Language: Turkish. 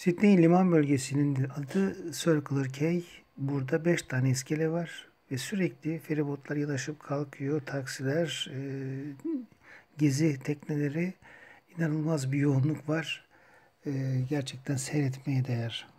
Sydney liman bölgesinin adı Circular Quay. Burada 5 tane iskele var ve sürekli feribotlar yanaşıp kalkıyor. Taksiler, gezi tekneleri, inanılmaz bir yoğunluk var. Gerçekten seyretmeye değer.